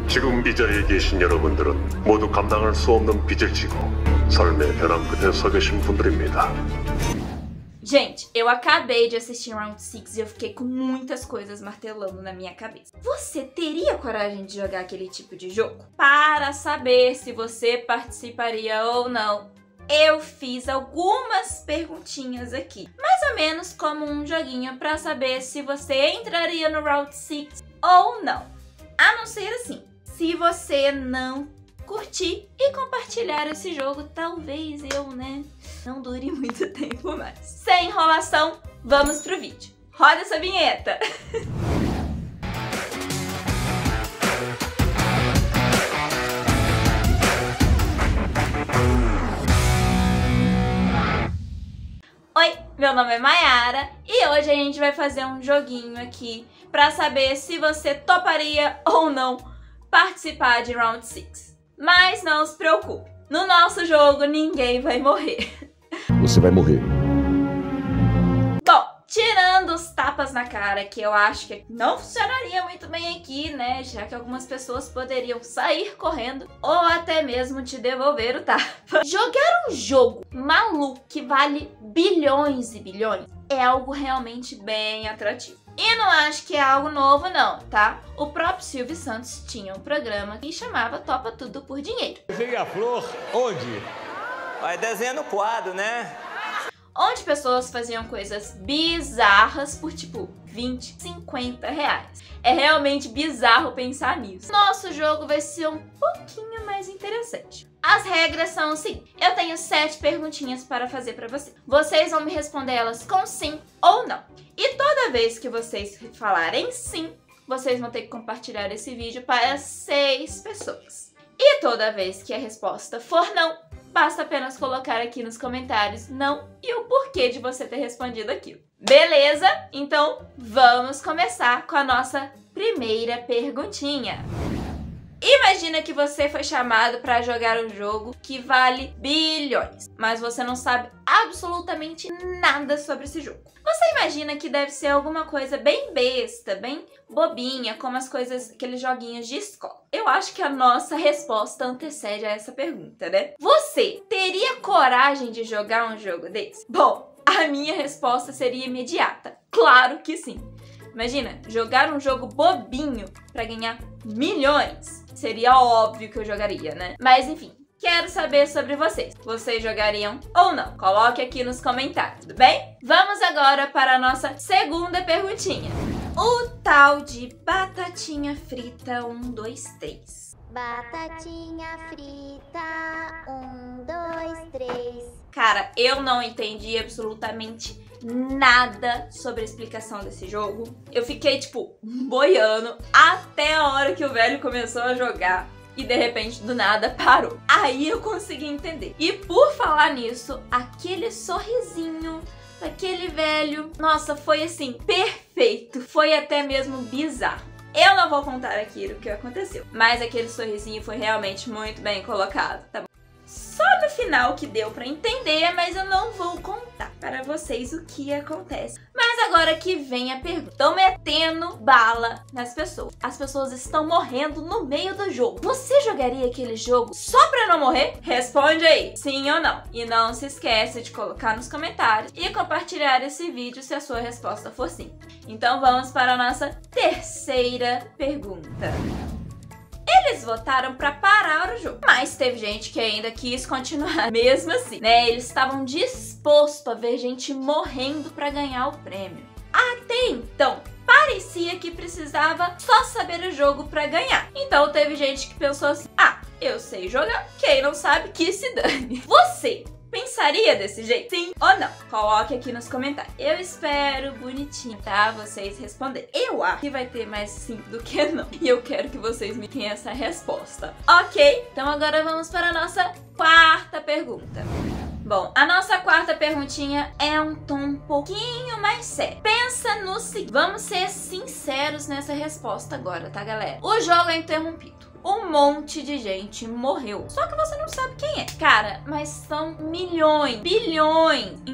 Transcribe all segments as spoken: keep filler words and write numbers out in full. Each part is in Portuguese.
지금 이 자리에 계신 여러분들은 모두 감당할 수 없는 빚을 지고 삶의 벼랑 끝에 서 계신 분들입니다. Gente, eu acabei de assistir Round seis e eu fiquei com muitas coisas martelando na minha cabeça. Você teria coragem de jogar aquele tipo de jogo? Para saber se você participaria ou não, eu fiz algumas perguntinhas aqui. Mais ou menos como um joguinho para saber se você entraria no Round seis ou não. A não ser assim, se você não curtir e compartilhar esse jogo, talvez eu, né, não dure muito tempo mais. Sem enrolação, vamos pro vídeo. Roda essa vinheta! Oi, meu nome é Mayara e hoje a gente vai fazer um joguinho aqui pra saber se você toparia ou não participar de Round seis. Mas não se preocupe, no nosso jogo ninguém vai morrer. Você vai morrer. Bom, tirando os tapas na cara, que eu acho que não funcionaria muito bem aqui, né? Já que algumas pessoas poderiam sair correndo ou até mesmo te devolver o tapa. Jogar um jogo maluco que vale bilhões e bilhões é algo realmente bem atrativo. E não acho que é algo novo não, tá? O próprio Silvio Santos tinha um programa que chamava Topa Tudo por Dinheiro. Desenha a flor onde? Vai desenhar no quadro, né? Onde pessoas faziam coisas bizarras por tipo vinte, cinquenta reais. É realmente bizarro pensar nisso. Nosso jogo vai ser um pouquinho mais interessante. As regras são assim, eu tenho sete perguntinhas para fazer para você. Vocês vão me responder elas com sim ou não. E toda vez que vocês falarem sim, vocês vão ter que compartilhar esse vídeo para seis pessoas. E toda vez que a resposta for não, basta apenas colocar aqui nos comentários não e o porquê de você ter respondido aquilo. Beleza? Então vamos começar com a nossa primeira perguntinha. Imagina que você foi chamado para jogar um jogo que vale bilhões, mas você não sabe absolutamente nada sobre esse jogo. Você imagina que deve ser alguma coisa bem besta, bem bobinha, como as coisas, aqueles joguinhos de escola. Eu acho que a nossa resposta antecede a essa pergunta, né? Você teria coragem de jogar um jogo desse? Bom, a minha resposta seria imediata. Claro que sim. Imagina, jogar um jogo bobinho para ganhar milhões. Seria óbvio que eu jogaria, né? Mas enfim, quero saber sobre vocês. Vocês jogariam ou não? Coloque aqui nos comentários, tudo bem? Vamos agora para a nossa segunda perguntinha. O tal de batatinha frita um, dois, três. Batatinha frita, um, dois, três. Cara, eu não entendi absolutamente nada sobre a explicação desse jogo. Eu fiquei, tipo, boiando até a hora que o velho começou a jogar e de repente, do nada, parou. Aí eu consegui entender. E por falar nisso, aquele sorrisinho daquele velho, nossa, foi assim, perfeito. Foi até mesmo bizarro. Eu não vou contar aqui o que aconteceu, mas aquele sorrisinho foi realmente muito bem colocado, tá bom? Só no final que deu pra entender, mas eu não vou contar para vocês o que acontece. Mas agora que vem a pergunta. Estão metendo bala nas pessoas. As pessoas estão morrendo no meio do jogo. Você jogaria aquele jogo só pra não morrer? Responde aí, sim ou não. E não se esquece de colocar nos comentários e compartilhar esse vídeo se a sua resposta for sim. Então vamos para a nossa terceira pergunta. Eles votaram pra parar o jogo, mas teve gente que ainda quis continuar mesmo assim, né? Eles estavam dispostos a ver gente morrendo pra ganhar o prêmio. Até então, parecia que precisava só saber o jogo pra ganhar. Então teve gente que pensou assim, ah, eu sei jogar, quem não sabe que se dane. Você pensaria desse jeito? Sim ou não? Coloque aqui nos comentários. Eu espero bonitinho, tá? Vocês responderem. Eu acho que vai ter mais sim do que não. E eu quero que vocês me deem essa resposta. Ok? Então agora vamos para a nossa quarta pergunta. Bom, a nossa quarta perguntinha é um tom um pouquinho mais sério. Pensa no seguinte. Vamos ser sinceros nessa resposta agora, tá, galera? O jogo é interrompido. Um monte de gente morreu. Só que você não sabe quem é. Cara, mas são milhões, bilhões em jogo.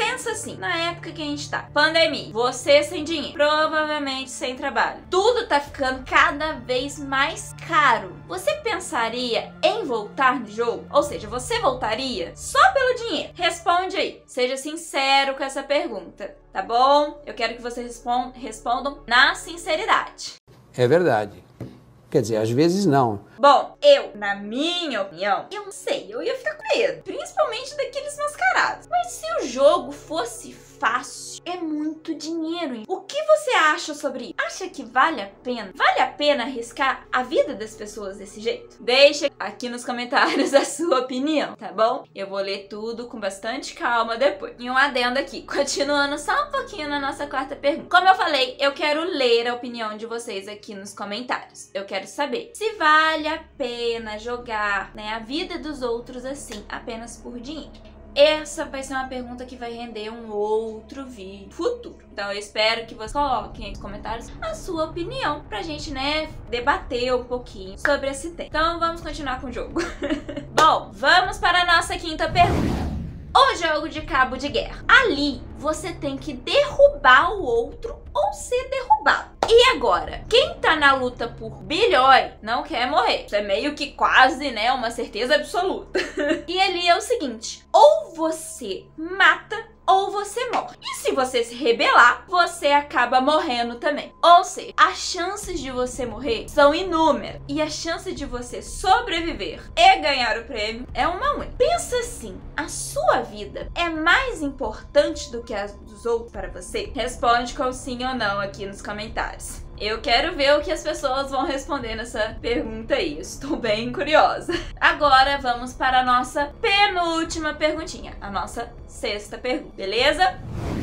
pensa assim, na época que a gente tá, pandemia, você sem dinheiro, provavelmente sem trabalho, tudo tá ficando cada vez mais caro. Você pensaria em voltar no jogo? Ou seja, você voltaria só pelo dinheiro? Responde aí, seja sincero com essa pergunta, tá bom? Eu quero que vocês respondam, respondam na sinceridade. É verdade. Quer dizer, às vezes não. Bom, eu, na minha opinião, eu não sei, eu ia ficar com medo, principalmente daqueles mascarados. Mas se o jogo fosse fácil, é muito dinheiro, hein? O que você acha sobre isso? Acha que vale a pena? Vale a pena arriscar a vida das pessoas desse jeito? Deixa aqui nos comentários a sua opinião, tá bom? Eu vou ler tudo com bastante calma depois. E um adendo aqui, continuando só um pouquinho na nossa quarta pergunta. Como eu falei, eu quero ler a opinião de vocês aqui nos comentários. Eu quero saber se vale a pena jogar, né, a vida dos outros assim, apenas por dinheiro. Essa vai ser uma pergunta que vai render um outro vídeo futuro. Então eu espero que vocês coloquem nos comentários a sua opinião pra gente, né, debater um pouquinho sobre esse tema. Então vamos continuar com o jogo. Bom, vamos para a nossa quinta pergunta. O jogo de cabo de guerra. Ali, você tem que derrubar o outro ou ser derrubado. E agora, quem tá na luta por bilhões não quer morrer. Isso é meio que quase, né, uma certeza absoluta. E ali é o seguinte, ou você mata ou você morre. E se você se rebelar, você acaba morrendo também. Ou seja, as chances de você morrer são inúmeras. E a chance de você sobreviver e ganhar o prêmio é uma única. Pensa assim, a sua vida é mais importante do que a dos outros para você? Responde com sim ou não aqui nos comentários. Eu quero ver o que as pessoas vão responder nessa pergunta aí. Estou bem curiosa. Agora vamos para a nossa penúltima perguntinha. A nossa sexta pergunta, beleza?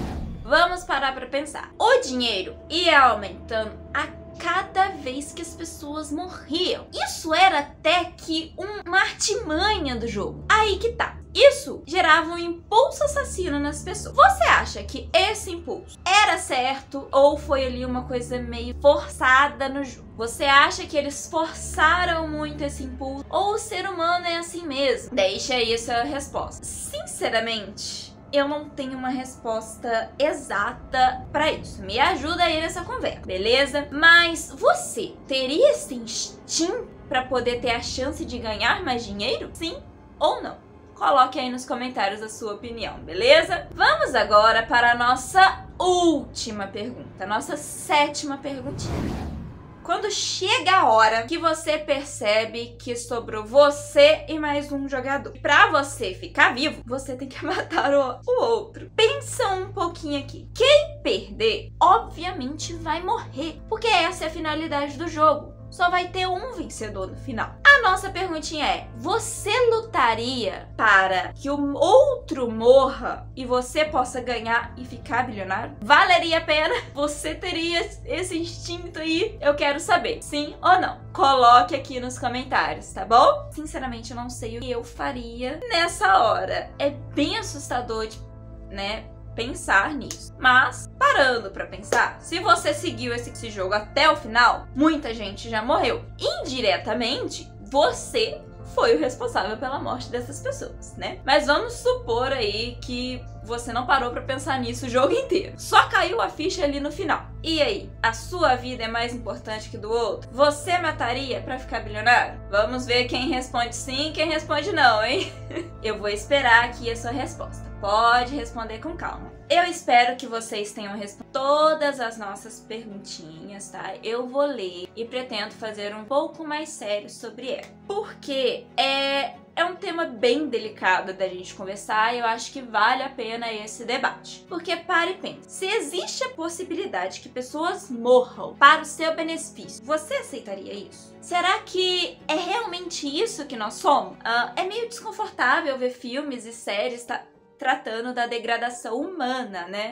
Vamos parar para pensar. O dinheiro ia aumentando a cada vez que as pessoas morriam. Isso era até que uma artimanha do jogo. Aí que tá. Isso gerava um impulso assassino nas pessoas. Você acha que esse impulso era certo ou foi ali uma coisa meio forçada no jogo? Você acha que eles forçaram muito esse impulso ou o ser humano é assim mesmo? Deixa aí a sua resposta. Sinceramente, eu não tenho uma resposta exata pra isso. Me ajuda aí nessa conversa, beleza? Mas você teria esse instinto pra poder ter a chance de ganhar mais dinheiro? Sim ou não? Coloque aí nos comentários a sua opinião, beleza? Vamos agora para a nossa última pergunta, a nossa sétima perguntinha. Quando chega a hora que você percebe que sobrou você e mais um jogador. Pra você ficar vivo, você tem que matar o, o outro. Pensa um pouquinho aqui. Quem perder, obviamente vai morrer, porque essa é a finalidade do jogo. Só vai ter um vencedor no final. A nossa perguntinha é, você lutaria para que o outro morra e você possa ganhar e ficar bilionário? Valeria a pena? Você teria esse instinto aí? Eu quero saber, sim ou não? Coloque aqui nos comentários, tá bom? Sinceramente, eu não sei o que eu faria nessa hora. É bem assustador, de, né? Pensar nisso. Mas, parando pra pensar, se você seguiu esse, esse jogo até o final, muita gente já morreu. Indiretamente, você foi o responsável pela morte dessas pessoas, né? Mas vamos supor aí que você não parou pra pensar nisso o jogo inteiro. Só caiu a ficha ali no final. E aí, a sua vida é mais importante que do outro? Você mataria pra ficar bilionário? Vamos ver quem responde sim e quem responde não, hein? Eu vou esperar aqui a sua resposta. Pode responder com calma. Eu espero que vocês tenham respondido todas as nossas perguntinhas, tá? Eu vou ler e pretendo fazer um pouco mais sério sobre ela. Porque é, é um tema bem delicado da gente conversar e eu acho que vale a pena esse debate. Porque pare e pense. Se existe a possibilidade que pessoas morram para o seu benefício, você aceitaria isso? Será que é realmente isso que nós somos? Uh, é meio desconfortável ver filmes e séries, tá? Tratando da degradação humana, né?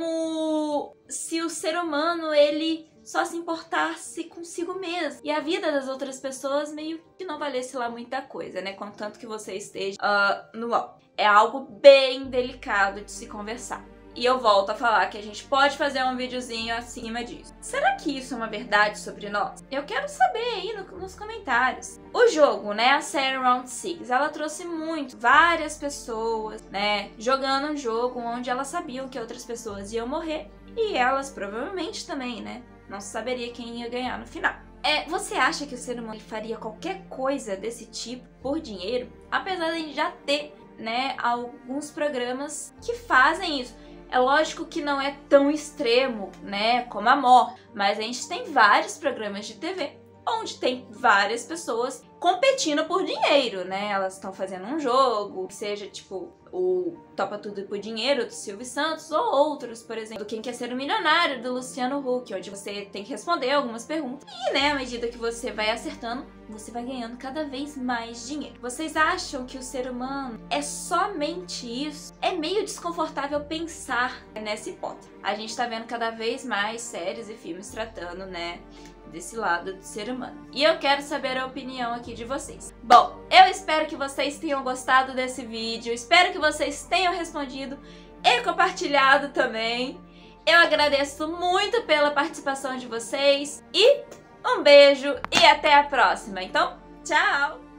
Como se o ser humano, ele só se importasse consigo mesmo. E a vida das outras pessoas meio que não valesse lá muita coisa, né? Contanto que você esteja uh, no alto. É algo bem delicado de se conversar. E eu volto a falar que a gente pode fazer um videozinho acima disso. Será que isso é uma verdade sobre nós? Eu quero saber aí no, nos comentários. O jogo, né, a série Round six, ela trouxe muito, várias pessoas, né, jogando um jogo onde elas sabiam que outras pessoas iam morrer. E elas provavelmente também, né, não saberia quem ia ganhar no final. É, você acha que o ser humano faria qualquer coisa desse tipo por dinheiro? Apesar de a gente já ter, né, alguns programas que fazem isso. É lógico que não é tão extremo, né, como a morte, mas a gente tem vários programas de T V onde tem várias pessoas competindo por dinheiro, né? Elas estão fazendo um jogo, seja tipo o Topa Tudo por Dinheiro do Silvio Santos ou outros, por exemplo, Quem Quer Ser um Milionário do Luciano Huck, onde você tem que responder algumas perguntas e, né, à medida que você vai acertando, você vai ganhando cada vez mais dinheiro. Vocês acham que o ser humano é somente isso? É meio desconfortável pensar nessa hipótese. A gente tá vendo cada vez mais séries e filmes tratando, né, desse lado do ser humano. E eu quero saber a opinião aqui de vocês. Bom, eu espero que vocês tenham gostado desse vídeo, espero que vocês tenham respondido e compartilhado também. Eu agradeço muito pela participação de vocês e um beijo e até a próxima. Então, tchau!